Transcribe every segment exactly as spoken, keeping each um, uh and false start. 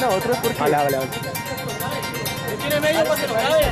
a otros porque... Hola, hola. ¿Tiene medio para que lo grabe?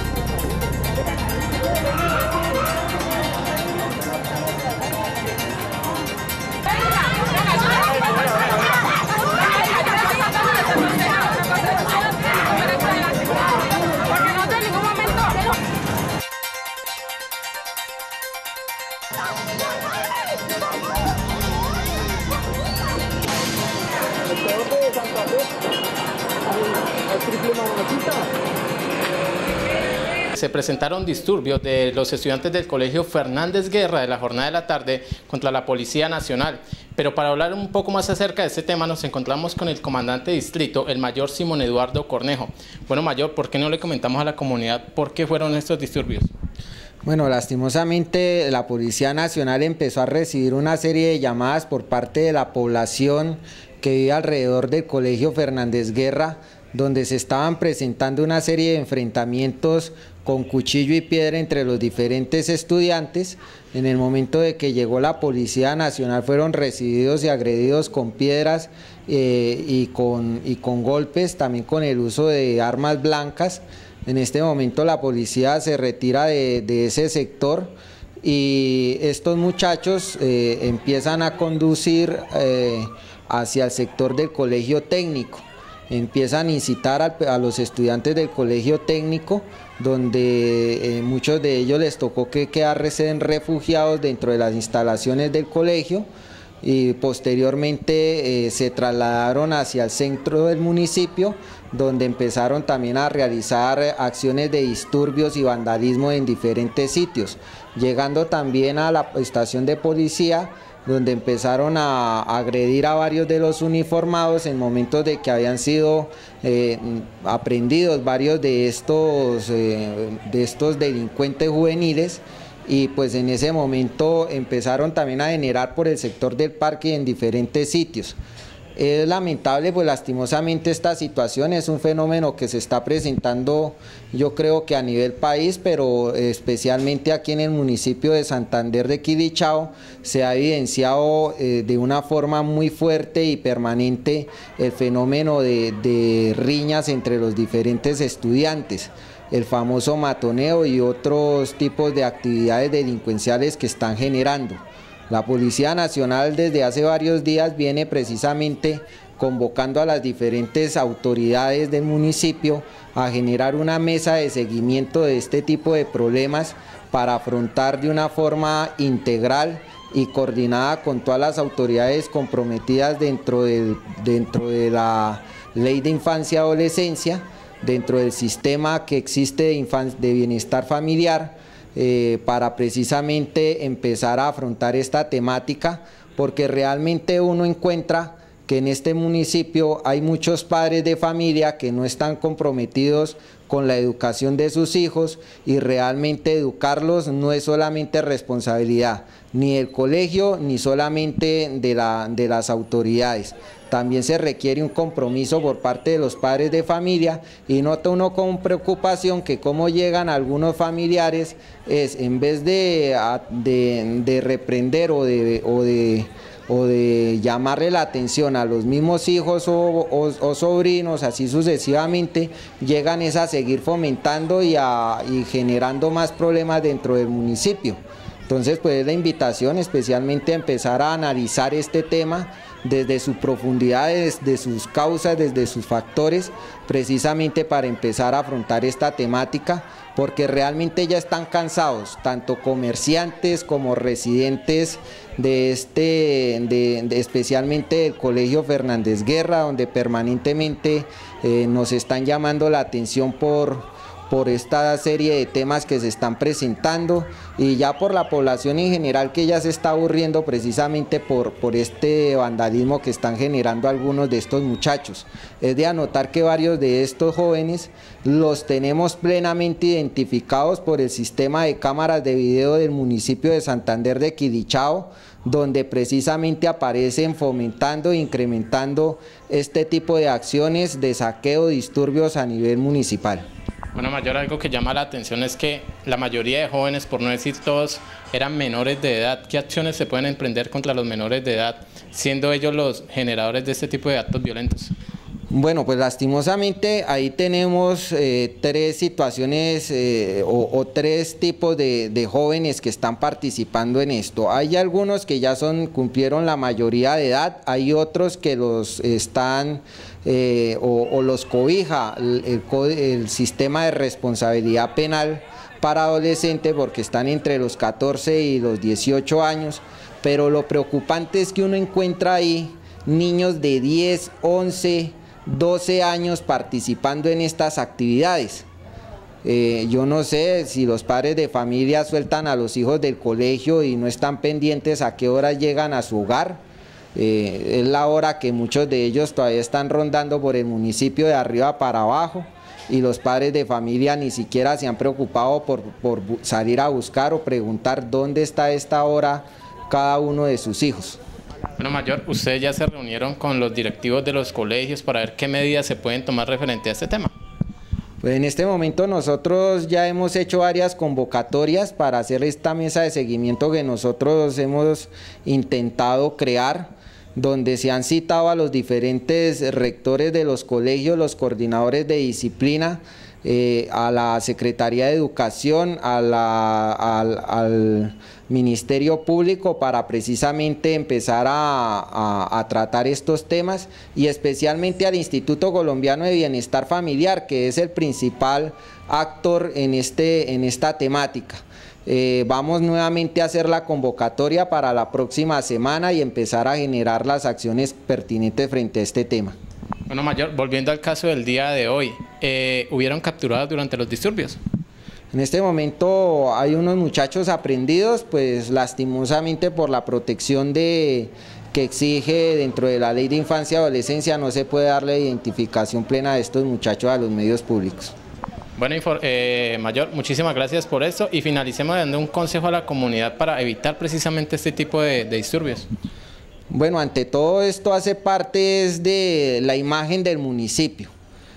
Se presentaron disturbios de los estudiantes del Colegio Fernández Guerra de la jornada de la tarde contra la Policía Nacional. Pero para hablar un poco más acerca de este tema nos encontramos con el comandante de distrito, el mayor Simón Eduardo Cornejo. Bueno, mayor, ¿por qué no le comentamos a la comunidad por qué fueron estos disturbios? Bueno, lastimosamente la Policía Nacional empezó a recibir una serie de llamadas por parte de la población que vive alrededor del Colegio Fernández Guerra, donde se estaban presentando una serie de enfrentamientos con cuchillo y piedra entre los diferentes estudiantes. En el momento de que llegó la Policía Nacional fueron recibidos y agredidos con piedras eh, y, con, y con golpes, también con el uso de armas blancas. En este momento la policía se retira de, de ese sector y estos muchachos eh, empiezan a conducir eh, hacia el sector del colegio técnico. Empiezan a incitar a, a los estudiantes del colegio técnico, donde eh, muchos de ellos les tocó que quedarse refugiados dentro de las instalaciones del colegio y posteriormente eh, se trasladaron hacia el centro del municipio, donde empezaron también a realizar acciones de disturbios y vandalismo en diferentes sitios, llegando también a la estación de policía, donde empezaron a agredir a varios de los uniformados en momentos de que habían sido eh, aprendidos varios de estos, eh, de estos delincuentes juveniles, y pues en ese momento empezaron también a generar por el sector del parque y en diferentes sitios. Es lamentable, pues lastimosamente esta situación es un fenómeno que se está presentando, yo creo que a nivel país, pero especialmente aquí en el municipio de Santander de Quilichao se ha evidenciado eh, de una forma muy fuerte y permanente el fenómeno de, de riñas entre los diferentes estudiantes, el famoso matoneo y otros tipos de actividades delincuenciales que están generando. La Policía Nacional desde hace varios días viene precisamente convocando a las diferentes autoridades del municipio a generar una mesa de seguimiento de este tipo de problemas para afrontar de una forma integral y coordinada con todas las autoridades comprometidas dentro, del, dentro de la Ley de Infancia y Adolescencia, dentro del sistema que existe de, de bienestar familiar, Eh, para precisamente empezar a afrontar esta temática, porque realmente uno encuentra que en este municipio hay muchos padres de familia que no están comprometidos con la educación de sus hijos, y realmente educarlos no es solamente responsabilidad ni del colegio ni solamente de, la, de las autoridades. También se requiere un compromiso por parte de los padres de familia, y nota uno con preocupación que como llegan algunos familiares es, en vez de, de, de reprender o de, o, de, o de llamarle la atención a los mismos hijos o, o, o sobrinos, así sucesivamente, llegan es a seguir fomentando y, a, y generando más problemas dentro del municipio. Entonces, pues la invitación especialmente a empezar a analizar este tema desde su profundidad, desde sus causas, desde sus factores, precisamente para empezar a afrontar esta temática, porque realmente ya están cansados, tanto comerciantes como residentes de este, de, de, especialmente del Colegio Fernández Guerra, donde permanentemente eh, nos están llamando la atención por... por esta serie de temas que se están presentando, y ya por la población en general que ya se está aburriendo precisamente por, por este vandalismo que están generando algunos de estos muchachos. Es de anotar que varios de estos jóvenes los tenemos plenamente identificados por el sistema de cámaras de video del municipio de Santander de Quilichao, donde precisamente aparecen fomentando e incrementando este tipo de acciones de saqueo, disturbios a nivel municipal. Bueno, mayor, algo que llama la atención es que la mayoría de jóvenes, por no decir todos, eran menores de edad. ¿Qué acciones se pueden emprender contra los menores de edad, siendo ellos los generadores de este tipo de actos violentos? Bueno, pues lastimosamente ahí tenemos eh, tres situaciones eh, o, o tres tipos de, de jóvenes que están participando en esto. Hay algunos que ya son cumplieron la mayoría de edad, hay otros que los están eh, o, o los cobija el, el, el sistema de responsabilidad penal para adolescentes porque están entre los catorce y los dieciocho años, pero lo preocupante es que uno encuentra ahí niños de diez, once, doce años participando en estas actividades. Eh, yo no sé si los padres de familia sueltan a los hijos del colegio y no están pendientes a qué hora llegan a su hogar. Eh, es la hora que muchos de ellos todavía están rondando por el municipio de arriba para abajo y los padres de familia ni siquiera se han preocupado por, por salir a buscar o preguntar dónde está a esta hora cada uno de sus hijos. Bueno, Mayor, ustedes ya se reunieron con los directivos de los colegios para ver qué medidas se pueden tomar referente a este tema. Pues en este momento nosotros ya hemos hecho varias convocatorias para hacer esta mesa de seguimiento que nosotros hemos intentado crear, donde se han citado a los diferentes rectores de los colegios, los coordinadores de disciplina, eh, a la Secretaría de Educación, a la, al, al Ministerio Público para precisamente empezar a, a, a tratar estos temas y especialmente al Instituto Colombiano de Bienestar Familiar, que es el principal actor en, este, en esta temática. Eh, vamos nuevamente a hacer la convocatoria para la próxima semana y empezar a generar las acciones pertinentes frente a este tema. Bueno, Mayor, volviendo al caso del día de hoy, eh, ¿hubieron capturados durante los disturbios? En este momento hay unos muchachos aprendidos, pues lastimosamente por la protección de, que exige dentro de la Ley de Infancia y Adolescencia no se puede darle identificación plena de estos muchachos a los medios públicos. Bueno, eh, Mayor, muchísimas gracias por esto y finalicemos dando un consejo a la comunidad para evitar precisamente este tipo de, de disturbios. Bueno, ante todo esto hace parte es de la imagen del municipio.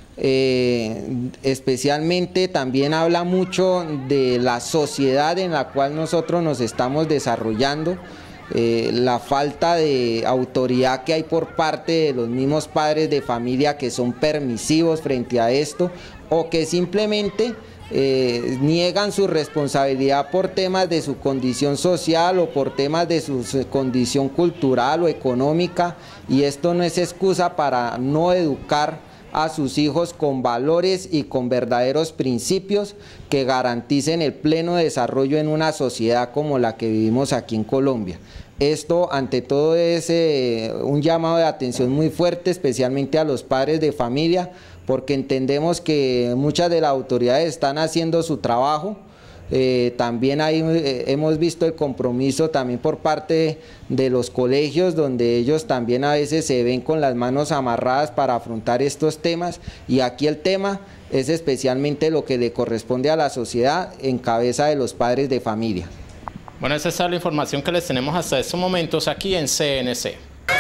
Eh, especialmente también habla mucho de la sociedad en la cual nosotros nos estamos desarrollando, eh, la falta de autoridad que hay por parte de los mismos padres de familia que son permisivos frente a esto o que simplemente eh, niegan su responsabilidad por temas de su condición social o por temas de su condición cultural o económica, y esto no es excusa para no educar a sus hijos con valores y con verdaderos principios que garanticen el pleno desarrollo en una sociedad como la que vivimos aquí en Colombia. Esto ante todo es eh, un llamado de atención muy fuerte, especialmente a los padres de familia, porque entendemos que muchas de las autoridades están haciendo su trabajo. Eh, también hay, eh, hemos visto el compromiso también por parte de los colegios, donde ellos también a veces se ven con las manos amarradas para afrontar estos temas, y aquí el tema es especialmente lo que le corresponde a la sociedad en cabeza de los padres de familia. Bueno, esa es la información que les tenemos hasta estos momentos aquí en C N C.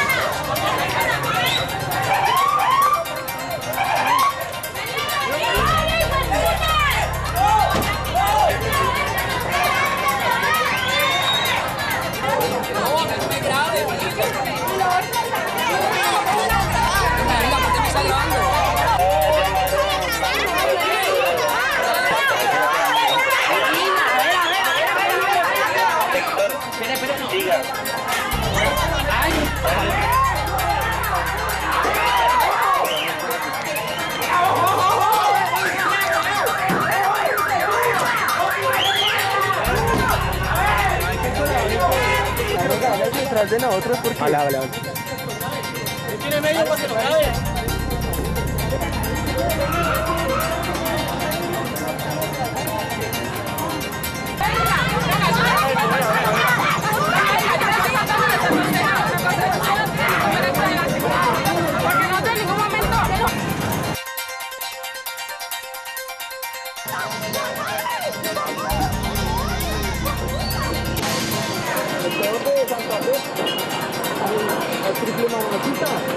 Detrás de nosotros porque... Vale, vale, vale. ¿Tiene medio para que lo grabe? Porque no en ningún momento... El peor de Santa Fe, al triple manacita.